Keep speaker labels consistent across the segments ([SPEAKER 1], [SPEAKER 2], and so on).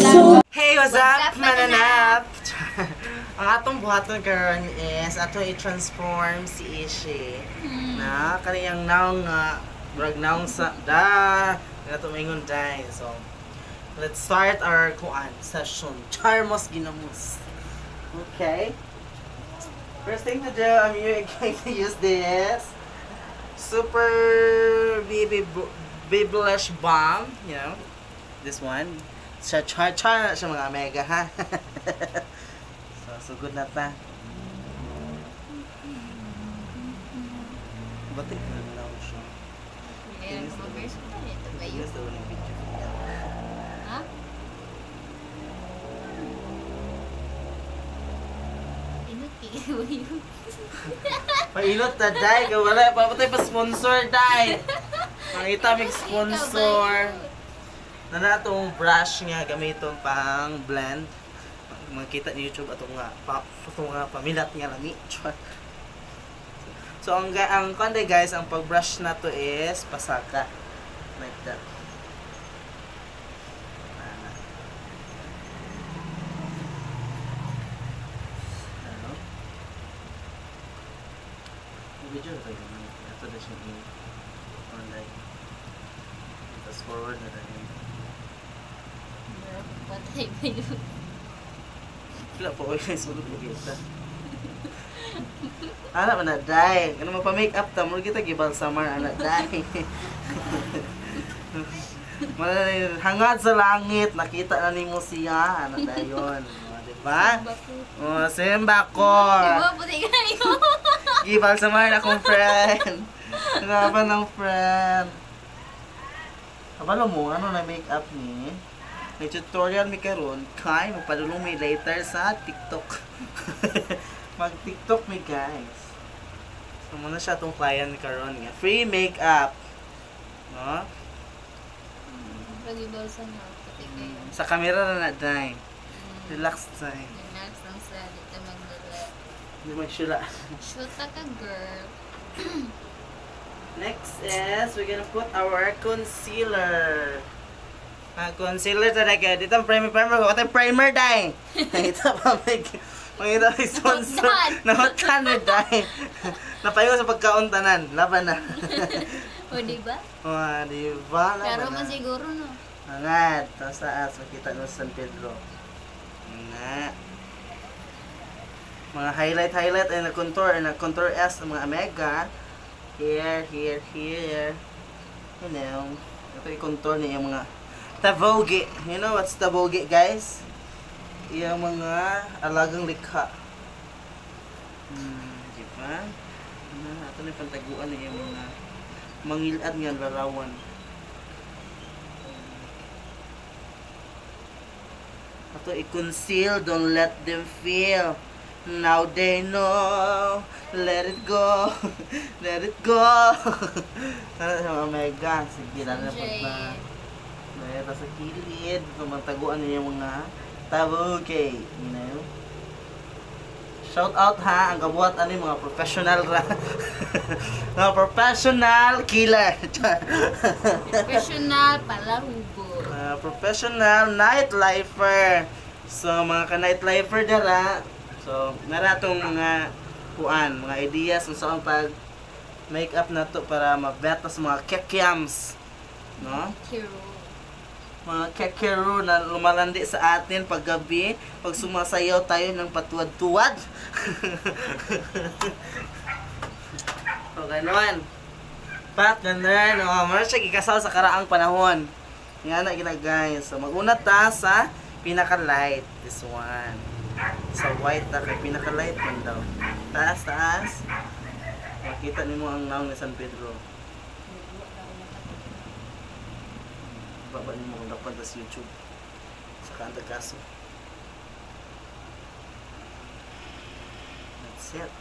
[SPEAKER 1] Hey, what's up, mananap? Ang atong buhaton karon is atong i-transform si Ishi na kaniyang naong nga brag naong sa ato maingon dai. So let's start our session. Charmos ginamos. Okay. First thing to do, I'm going to use this Super Baby Blush Balm, you know, this one. Siya char siya mga mega ha. So good na ta. Ba't na lang siya?
[SPEAKER 2] Ayan, mag-verse ko na ito ba yun?
[SPEAKER 1] Yes, daw ng video.
[SPEAKER 2] Ha? Inuti ko yun.
[SPEAKER 1] Pailot na dai, wala pa pa sponsor dai. Mangita mig sponsor. Na natong brush nga gamiton pang blend. Makita ni YouTube atong nga pamilat nga lami. So ang konde guys, ang pag-brush na to is pasaka like that. Ano? Video na tayo naman. Ito na siya yung online. Tapos forward na tayo.
[SPEAKER 2] Patay pa yun.
[SPEAKER 1] Wala po, okay, sulog na kita. Anak na day. Ano mo pa make up ta, mula kita gibal summer anak day. Hangad sa langit, nakita na ni mo siya, anak dayon. Diba? Simba ko.
[SPEAKER 2] Diba, puti ka yun.
[SPEAKER 1] Gibal summer na akong friend. Hanapan ng friend. Kabalo mo, ano na make up ni? May tutorial mi karon kay magpadulong mi later sa TikTok. Mag-TikTok mi guys. So muna siya tong client mi karon nga free makeup. No?
[SPEAKER 2] Pag-ibal sa nga, puti ka yun.
[SPEAKER 1] Sa camera na dai. Relax dai.
[SPEAKER 2] Relax lang sa dito magdala.
[SPEAKER 1] Hindi magsula.
[SPEAKER 2] Shoot ka girl.
[SPEAKER 1] Next is we're gonna put our concealer. Concealer talaga. Dito ang primer ko. Ito yung primer dahil. Nakita pa may sponsor. Nahutan na dahil. Napayo sa pagkauntanan. Laban na.
[SPEAKER 2] O diba?
[SPEAKER 1] O diba?
[SPEAKER 2] Pero man siguro no.
[SPEAKER 1] Angat. Tapos taas. Makita ko sa San Pedro. Nga. Mga highlight and contour S ng mga mega. Here. You know. Ito yung contour niya yung mga taboge. You know what's taboge, guys? Yung mga alagang likha. Diba? Ito na yung pantaguan yung mga mangilad nga larawan. Ito i-conceal, don't let them feel. Now they know. Let it go. Let it go. Ano sa mga mega? Sige lang na pag na. Mayroon sa kilid, tumantaguan niya yung mga taboge, you know. Shout out ha, ang kabuhat ano yung mga professional mga professional killer.
[SPEAKER 2] Professional palahubo.
[SPEAKER 1] Professional nightlifer. So mga ka-nightlifer dara. So naratong mga mga ideas kung saan pag make-up na to para mabeta sa mga kekyams. No? Mga kekeru na lumalandi sa atin paggabi, pag sumasayaw tayo ng patuwad-tuwad. So, ganoon. Pat, ganoon. Mara siya ikasal sa karaang panahon. Yan na guys. So, mag-una ta sa pinaka-light. This one. Sa white na kay pinaka-light man daw. Taas. Makita niyo ang naong ni San Pedro. Baba niyo kung dapat sa YouTube sa Kanta Kaso. That's it.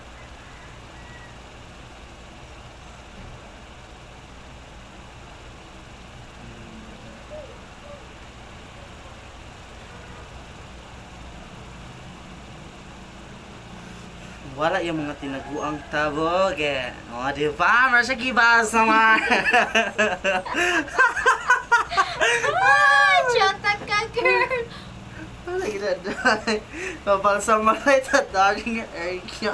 [SPEAKER 1] Wala yung mga tinaguang taboge. O, di ba? Masya gibas naman.
[SPEAKER 2] Chota ka, girl!
[SPEAKER 1] Kapag-summarize at daring area.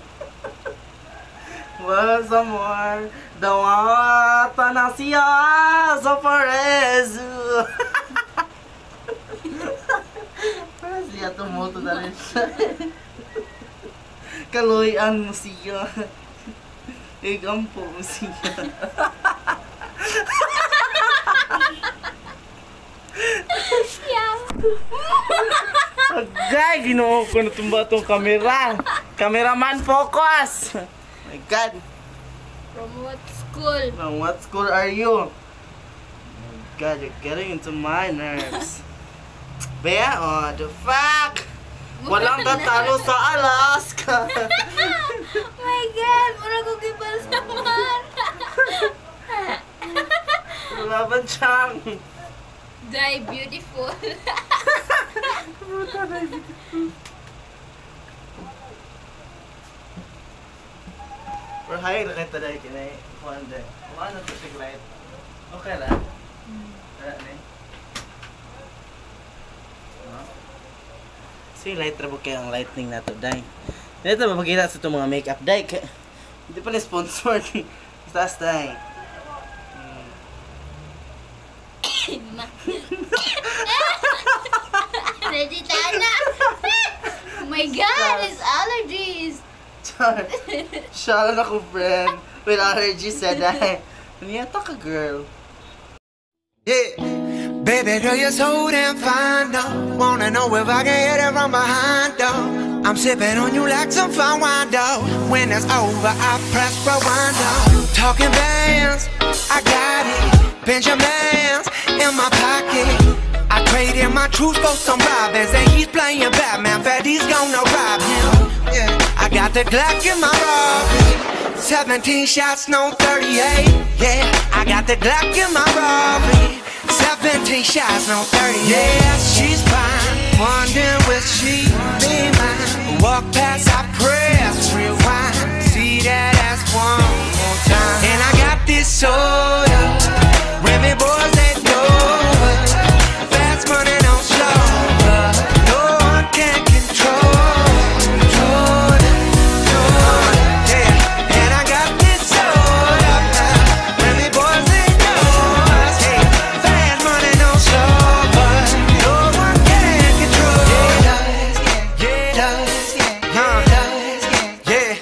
[SPEAKER 1] Once more, dawata na siya sa Parezu. Parang siya tumuto na rin siya. Kaloyan mo siya. Igampo mo siya. Agay, ginoo ko natumba itong kamera. Cameraman, focus! Oh my God.
[SPEAKER 2] From what school?
[SPEAKER 1] From what school are you? Oh my God, you're getting into my nerves. Bea, oh, the fuck? Walang tatalo sa Alaska.
[SPEAKER 2] Oh my God! Mura ko gibal sa Mara.
[SPEAKER 1] Laban siyang.
[SPEAKER 2] Die beautiful.
[SPEAKER 1] Puta na beautiful. Pero hayag na kita dahil kinay. Kuhaan dahil. Kuhaan na ito sig light. Okay lang? Kaya na sige, light rabo kayo ang lightning na ito dahil. Dito ba magkita sa itong mga makeup dahil. Hindi pa na sponsored. Taas dahil.
[SPEAKER 2] Regitana! Oh my God! It's allergies!
[SPEAKER 1] Shut up, friend. With allergies said that. Niyata ka, girl.
[SPEAKER 3] Yeah, baby girl, you're so damn fine, though. Wanna know if I can hit it from behind, though. I'm sipping on you like some fine wine, though. When it's over, I press rewind, though. Talking bands, I got it. Benjamins in my pocket. I traded my truth for some robins, and he's playing Batman. Freddy's gonna rob him. Yeah, I got the Glock in my robbery. 17 shots, no 38. Yeah, I got the Glock in my robbery. 17 shots, no 38. Yeah, she's fine. Wondering will she be mine? Walk past, I press rewind. See that ass one more time. And I got this soda. Remy boys that know it. Fast money don't slow up. No one can control it. Yeah. And I got this soda now. Remy boys that know us. Hey, fast money don't slow up. No one can control it. Yeah, yeah,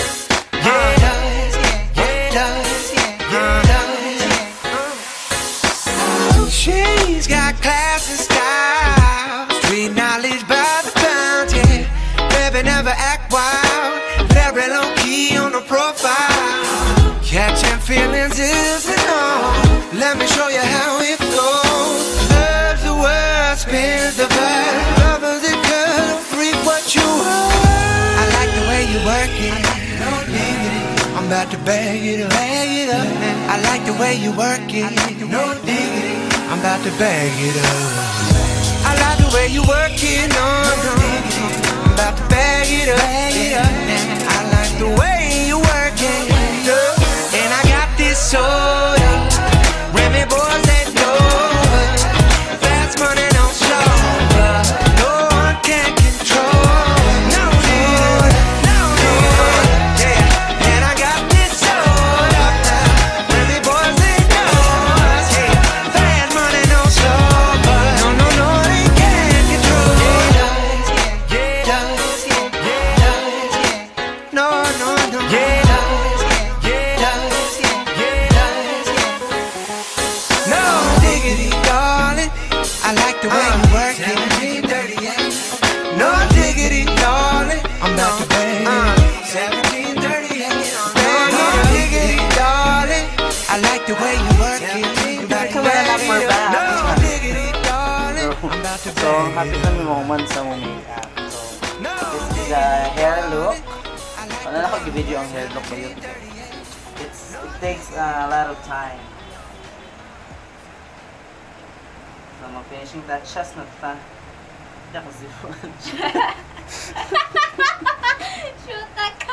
[SPEAKER 3] she's got class and style, street knowledge by the pound, yeah. Baby never act wild, very low key on the profile. Catching feelings is an art. Let me show you how it goes. Love's the word, spins the verb. Lover's a girl, freak what you are. I like the way you work it. I'm about to bag it up. I like the way you work it. No diggity. I'm about to bag it up. I like the way you work it. No, no. I'm about to bag it up. I like the way you work it. And I got this soda. Remy boys that know it. Fast money don't slow up. No one can control. No, no, no. Yeah. And I got this soda. Remy boys that know us. Hey, fast money don't slow up. No, no, no, they can't control. No, no, no. No diggity, darling. I like the way you work it. No diggity, darling. I'm about to bang. 1738. No diggity, darling. I like the way you work it. No diggity, darling. I'm about to
[SPEAKER 1] So,
[SPEAKER 3] bang.
[SPEAKER 1] happy kami moment sa mong makeup. So, this is the hair look. Ano na video ang hair look ko yun. It takes a lot of time. So, mag-finishing touches na ito. Hindi ako zipon.
[SPEAKER 2] Shoot